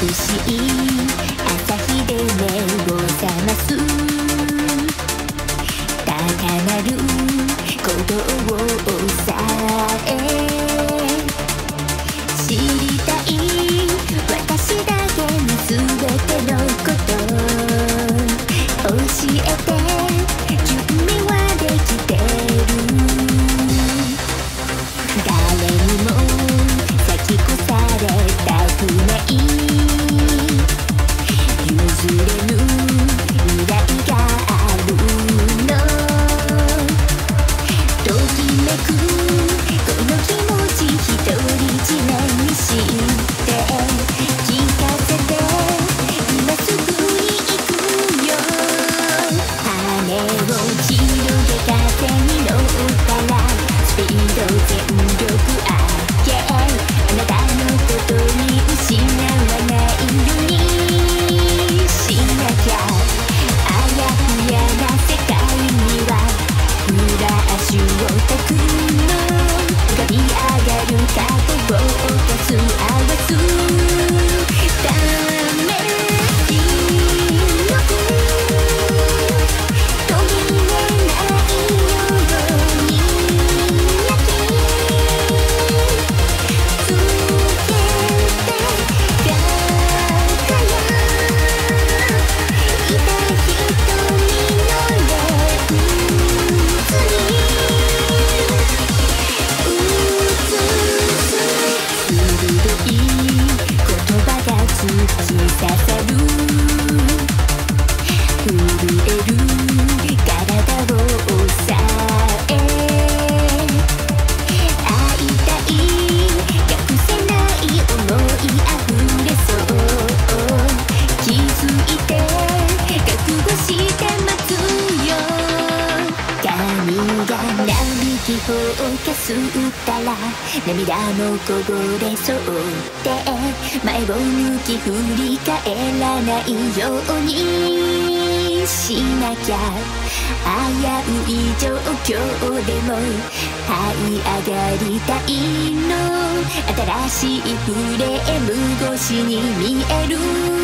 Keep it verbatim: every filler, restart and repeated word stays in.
しい朝日で目を覚ます高鳴る鼓動を抑え知りたい私だけの全てのこと教えて準備はできてる誰にも先越されたくない譲れぬ未来があるのときめくこの気持ち独り占めにして聞かせて今すぐに行くよ羽を広げ風に乗ったらスピード全力上げあなたのことに失わないようにしなきゃあやふやな世界には裏足をたくの浮かび上がる過去を落とす合わすためによく途切れないように焼きつけて輝いた瞳のレンズに鋭い言葉が突き刺さる震える体を抑え会いたい隠せない想い溢れそう気づいて覚悟して待つよ髪が何匹フォーカスったら涙もこぼれそうで前を向き振り返らないようにしなきゃ危うい状況でも這い上がりたいの新しいフレーム越しに見える